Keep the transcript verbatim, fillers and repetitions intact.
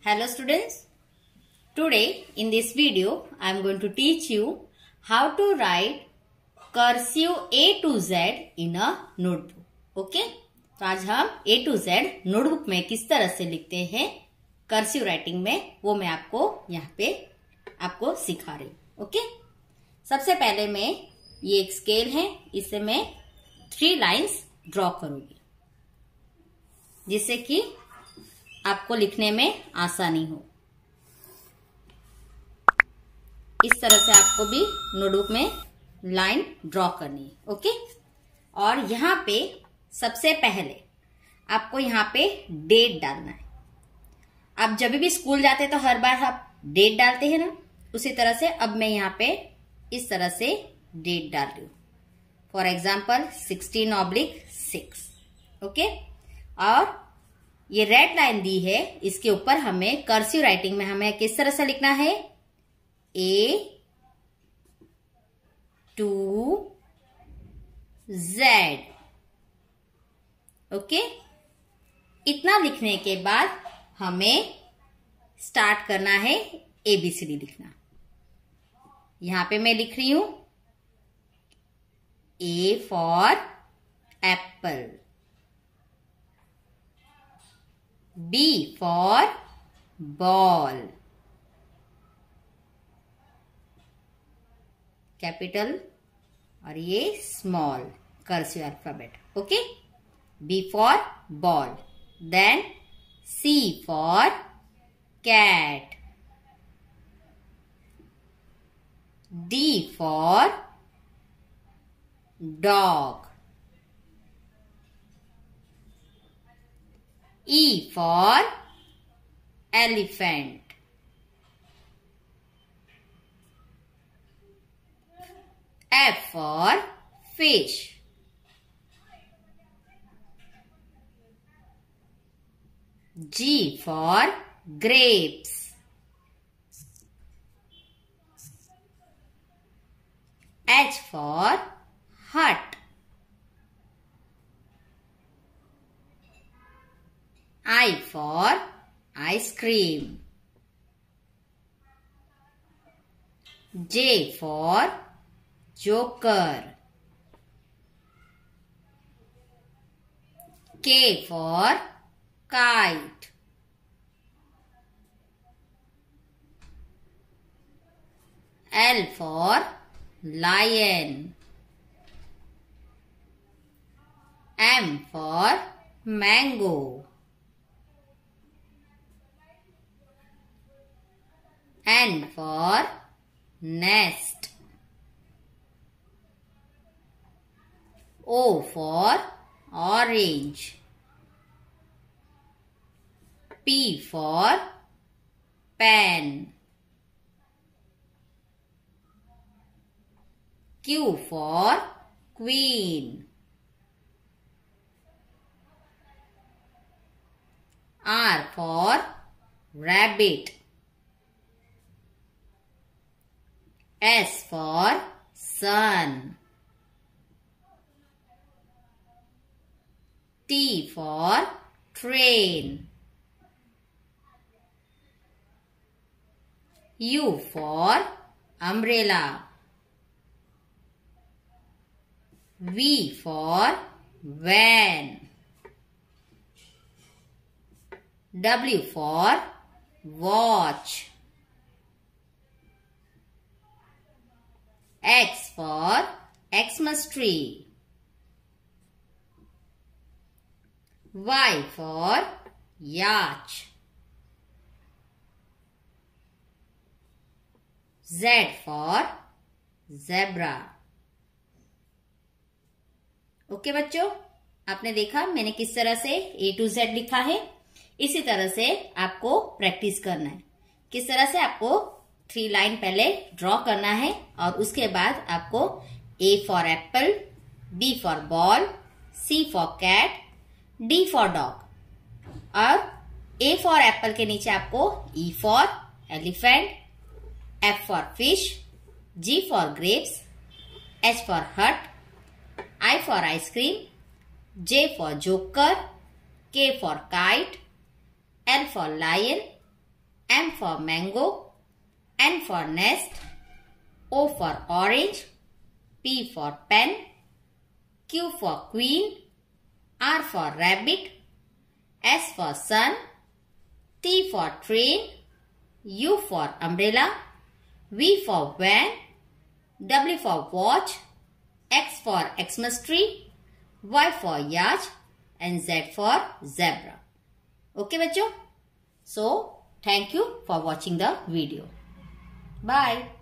Hello students, today in this video I am going to teach you how to write cursive A to Z in a notebook. Okay? तो आज हम A to Z notebook में किस तरह से लिखते हैं कर्सिव राइटिंग में, वो मैं आपको यहाँ पे आपको सिखा रही हूँ. ओके? सबसे पहले मैं ये एक स्केल है, इससे मैं थ्री लाइंस ड्रॉ करूंगी जिससे कि आपको लिखने में आसानी हो. इस तरह से आपको भी नोटबुक में लाइन ड्रॉ करनी है. ओके? और यहाँ पे सबसे पहले आपको यहाँ पे डेट डालना है. आप जब भी स्कूल जाते तो हर बार आप डेट डालते हैं ना, उसी तरह से अब मैं यहाँ पे इस तरह से डेट डाल रही हूँ. For example sixteen oblique six. Okay? और ये रेड लाइन दी है, इसके ऊपर हमें कर्सिव राइटिंग में हमें किस तरह से लिखना है, ए टू जेड. ओके? इतना लिखने के बाद हमें स्टार्ट करना है एबीसीडी लिखना. यहां पे मैं लिख रही हूं A for apple, B for ball, capital और ये small cursive alphabet. Okay? B for ball, then C for cat, D for dog, E for elephant, F for fish, G for grapes, H for hut, I for ice cream, J for joker, K for kite, L for lion, M for mango, N for nest, O for orange, P for pen, Q for queen, R for rabbit, S for sun, T for train, U for umbrella, V for van, W for watch, X for Xmas tree, Y for yacht, Z for zebra. Okay बच्चों, आपने देखा मैंने किस तरह से ए to Z लिखा है. इसी तरह से आपको प्रैक्टिस करना है. किस तरह से आपको थ्री लाइन पहले ड्रॉ करना है और उसके बाद आपको A for apple, B for ball, C for cat, D for dog और ए फॉर एप्पल के नीचे आपको E for elephant, F for fish, G for grapes, H for hut, I for ice cream, J for joker, K for kite, L for lion, M for mango, N for nest, O for orange, P for pen, Q for queen, R for rabbit, S for sun, T for train, U for umbrella, V for van, W for watch, X for Xmas tree, Y for yacht and Z for zebra. Okay बच्चों? So thank you for watching the video. Bye.